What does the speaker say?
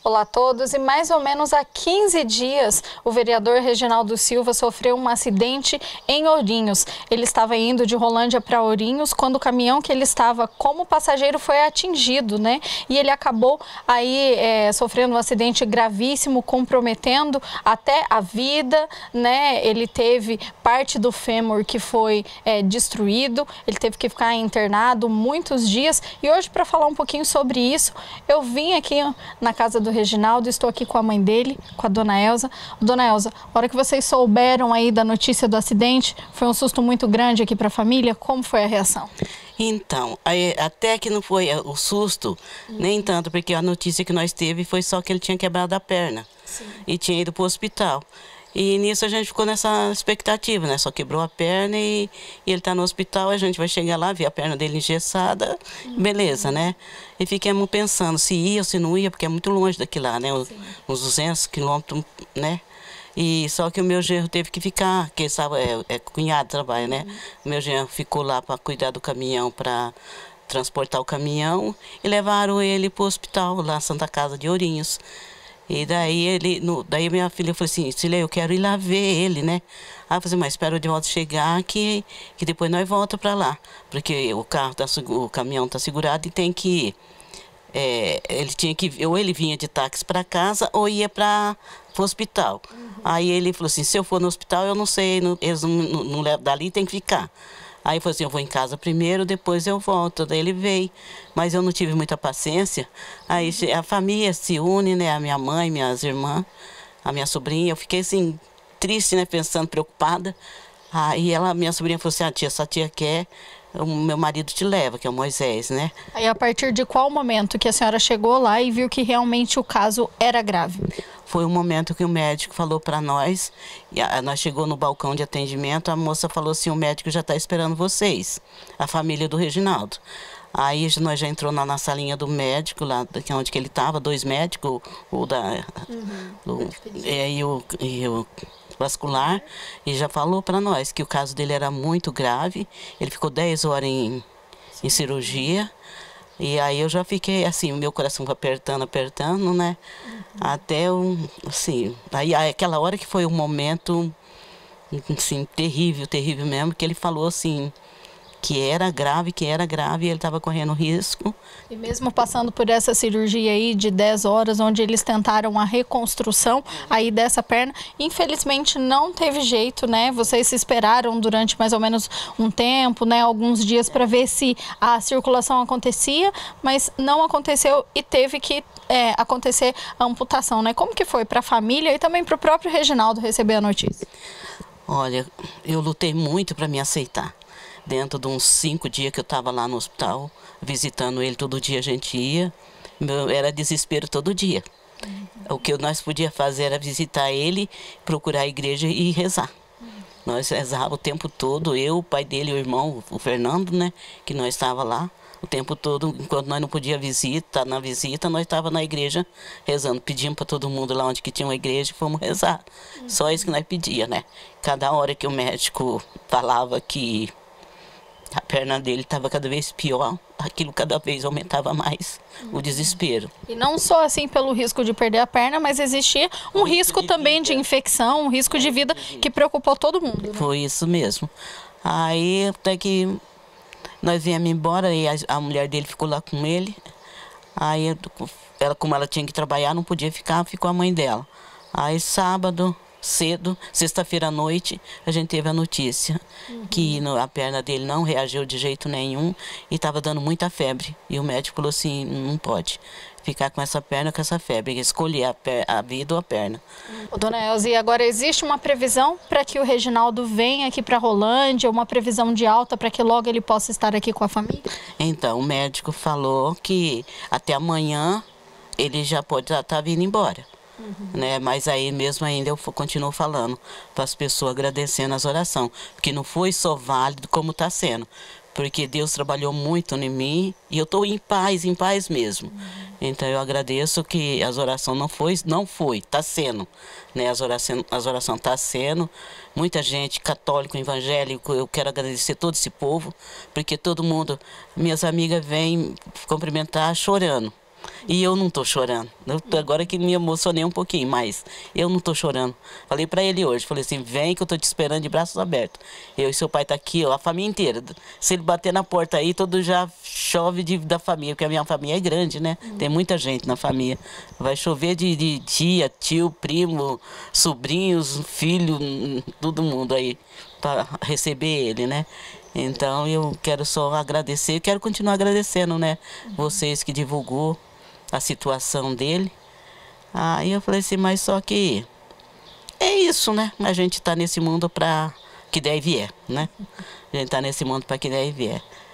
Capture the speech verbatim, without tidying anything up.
Olá a todos, e mais ou menos há quinze dias o vereador Reginaldo Silva sofreu um acidente em Ourinhos. Ele estava indo de Rolândia para Ourinhos quando o caminhão que ele estava como passageiro foi atingido, né? E ele acabou aí é, sofrendo um acidente gravíssimo, comprometendo até a vida, né? Ele teve parte do fêmur que foi é, destruído, ele teve que ficar internado muitos dias. E hoje, para falar um pouquinho sobre isso, eu vim aqui na casa do Reginaldo, estou aqui com a mãe dele, com a dona Elza. Dona Elza, a hora que vocês souberam aí da notícia do acidente, foi um susto muito grande aqui para a família? Como foi a reação? Então, aí, até que não foi o susto, uhum. nem tanto, porque a notícia que nós teve foi só que ele tinha quebrado a perna. Sim. E tinha ido para o hospital. E nisso a gente ficou nessa expectativa, né? Só quebrou a perna e, e ele está no hospital, a gente vai chegar lá, ver a perna dele engessada, uhum. beleza, né? E fiquemos pensando se ia ou se não ia, porque é muito longe daqui lá, né? Uns, uns duzentos quilômetros, né? E só que o meu genro teve que ficar, que sabe, é, é cunhado trabalha, né? Uhum. O meu genro ficou lá para cuidar do caminhão, para transportar o caminhão, e levaram ele para o hospital, lá Santa Casa de Ourinhos. E daí ele, no, daí minha filha falou assim, Cília, eu quero ir lá ver ele, né? Aí eu falei assim, mas espera o de volta chegar que, que depois nós volta para lá. Porque o carro tá, o caminhão tá segurado e tem que ir. É, ele tinha que, ou ele vinha de táxi para casa ou ia para o hospital. Uhum. Aí ele falou assim, se eu for no hospital, eu não sei, não, eles não, não, não levam dali, tem que ficar. Aí ele falou assim, eu vou em casa primeiro, depois eu volto. Daí ele veio, mas eu não tive muita paciência. Aí a família se une, né? A minha mãe, minhas irmãs, a minha sobrinha. Eu fiquei assim, triste, né? Pensando, preocupada. Aí ela, minha sobrinha falou assim, ah, tia, essa tia quer, o meu marido te leva, que é o Moisés, né? Aí a partir de qual momento que a senhora chegou lá e viu que realmente o caso era grave? Foi o momento que o médico falou para nós, e a, nós chegou no balcão de atendimento, a moça falou assim, o médico já está esperando vocês, a família do Reginaldo. Aí nós já entrou na, na salinha do médico, lá que é onde que ele estava, dois médicos, o da uhum. do, é, e, o, e o vascular, e já falou para nós que o caso dele era muito grave, ele ficou dez horas em, em cirurgia. E aí eu já fiquei assim, o meu coração apertando, apertando, né? Uhum. Até, um, assim, aí aquela hora que foi um momento, assim, terrível, terrível mesmo, que ele falou assim, que era grave, que era grave, e ele estava correndo risco. E mesmo passando por essa cirurgia aí de dez horas, onde eles tentaram a reconstrução aí dessa perna, infelizmente não teve jeito, né? Vocês se esperaram durante mais ou menos um tempo, né? Alguns dias para ver se a circulação acontecia, mas não aconteceu e teve que é, acontecer a amputação, né? Como que foi para a família e também para o próprio Reginaldo receber a notícia? Olha, eu lutei muito para me aceitar. Dentro de uns cinco dias que eu estava lá no hospital, visitando ele, todo dia a gente ia, meu, era desespero todo dia. Uhum. O que nós podíamos fazer era visitar ele, procurar a igreja e rezar. Uhum. Nós rezávamos o tempo todo, eu, o pai dele, o irmão, o Fernando, né, que nós estava lá, o tempo todo, enquanto nós não podíamos visita, na visita, nós estávamos na igreja rezando, pedimos para todo mundo lá onde que tinha uma igreja e fomos rezar. Uhum. Só isso que nós pedíamos, né. Cada hora que o médico falava que a perna dele estava cada vez pior, aquilo cada vez aumentava mais, o desespero. E não só assim pelo risco de perder a perna, mas existia um risco, risco de também vida. de infecção, um risco é, de vida que preocupou todo mundo. Né? Foi isso mesmo. Aí até que nós viemos embora e a, a mulher dele ficou lá com ele. Aí ela, como ela tinha que trabalhar, não podia ficar, ficou a mãe dela. Aí sábado cedo, sexta-feira à noite, a gente teve a notícia uhum. que no, a perna dele não reagiu de jeito nenhum e estava dando muita febre. E o médico falou assim, não pode ficar com essa perna, com essa febre, escolher a, per a vida ou a perna. Ô, dona Elza, e agora existe uma previsão para que o Reginaldo venha aqui para Rolândia, uma previsão de alta para que logo ele possa estar aqui com a família? Então, o médico falou que até amanhã ele já pode estar tá, tá vindo embora. Uhum. Né? Mas aí mesmo ainda eu continuo falando para as pessoas agradecendo as orações, porque não foi só válido como está sendo, porque Deus trabalhou muito em mim e eu estou em paz, em paz mesmo. Uhum. Então eu agradeço que as orações não foi, não foi, está sendo, né? As orações, as orações está sendo, muita gente católico, evangélico, eu quero agradecer todo esse povo, porque todo mundo, minhas amigas vêm cumprimentar chorando. E eu não tô chorando. Eu tô, agora que me emocionei um pouquinho, mas eu não tô chorando. Falei para ele hoje, falei assim, vem que eu tô te esperando de braços abertos. Eu e seu pai tá aqui, ó, a família inteira. Se ele bater na porta aí, todo já chove de, da família, porque a minha família é grande, né? Tem muita gente na família. Vai chover de, de tia, tio, primo, sobrinhos, filho, todo mundo aí para receber ele, né? Então eu quero só agradecer, quero continuar agradecendo, né? Vocês que divulgou a situação dele. Aí eu falei assim, mas só que é isso, né? A gente tá nesse mundo para que der e vier, né? A gente tá nesse mundo para que der e vier.